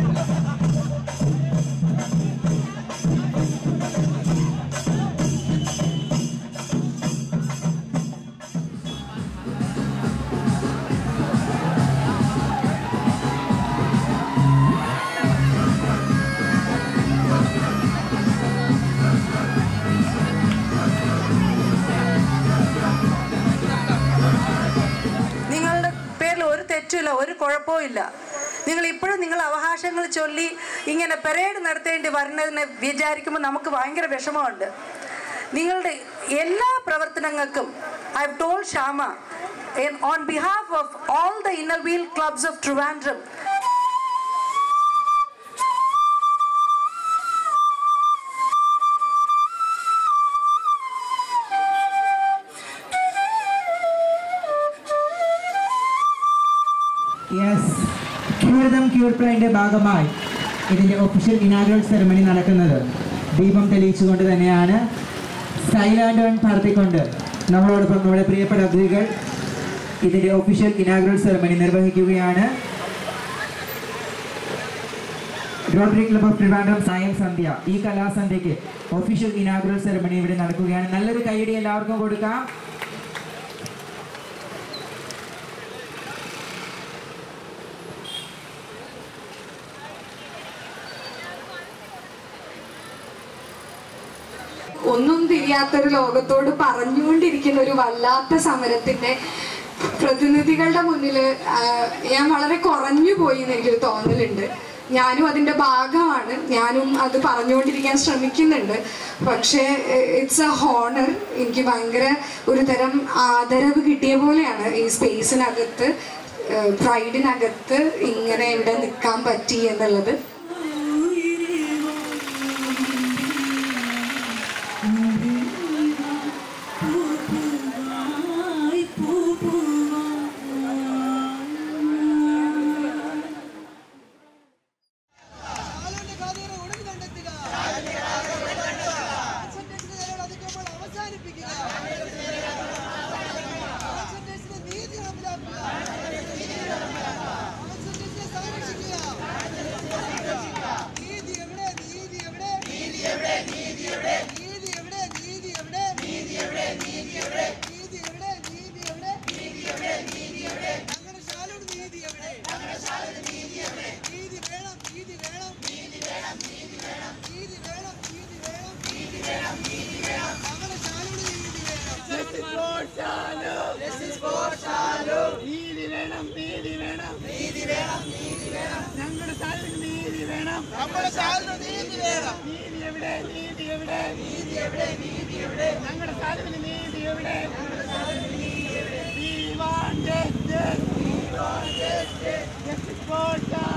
ഒരു കുഴപ്പമില്ല. നിങ്ങൾ ഇപ്പോഴും നിങ്ങൾ അവകാശങ്ങൾ ചൊല്ലി ഇങ്ങനെ പരേഡ് നടത്തേണ്ടി വരുന്നതിനെ വിചാരിക്കുമ്പോൾ നമുക്ക് ഭയങ്കര വിഷമമുണ്ട്. നിങ്ങളുടെ എല്ലാ പ്രവർത്തനങ്ങൾക്കും I have told Shyama on behalf of all the inner wheel clubs of Trivandrum, cure പ്ലാനിന്റെ ഭാഗമായി ഇതിന്റെ ഒഫീഷ്യൽ ഇനാഗുറൽ സെറമണി നടക്കുന്നത് ദീപം തെളിയിച്ചുകൊണ്ട് തന്നെയാണ്. സൈലാൻഡ് പറത്തിക്കൊണ്ട് നമ്മളോടൊപ്പം നമ്മുടെ പ്രിയപ്പെട്ട അതിഥികൾ ഇതിന്റെ ഒഫീഷ്യൽ ഇനാഗുറൽ സെറമണി നിർവഹിക്കുകയാണ്. Rotary club of Trivandrum Sayam Sandhya, ഈ കലാസന്ധ്യയ്ക്ക് ഒഫീഷ്യൽ ഇനാഗുറൽ സെറമണി ഇവിടെ നടക്കുകയാണ്. നല്ലൊരു കൈയടി എല്ലാവർക്കും കൊടുക്കാം. ഒന്നും തിരിയാത്തൊരു ലോകത്തോട് പറഞ്ഞുകൊണ്ടിരിക്കുന്ന ഒരു വല്ലാത്ത സമരത്തിന്റെ പ്രതിനിധികളുടെ മുന്നിൽ ഞാൻ വളരെ കുറഞ്ഞു പോയി എന്ന് എനിക്കൊരു തോന്നലുണ്ട്. ഞാനും അതിൻ്റെ ഭാഗമാണ്, ഞാനും അത് പറഞ്ഞുകൊണ്ടിരിക്കാൻ ശ്രമിക്കുന്നുണ്ട്. പക്ഷേ ഇറ്റ്സ് എ ഹോണർ. എനിക്ക് ഭയങ്കര ഒരു തരം ആദരവ് കിട്ടിയ പോലെയാണ് ഈ സ്പേസിനകത്ത്, പ്രൈഡിനകത്ത് ഇങ്ങനെ ഇവിടെ നിൽക്കാൻ പറ്റി എന്നുള്ളത്. We want justice. We want justice. Justice for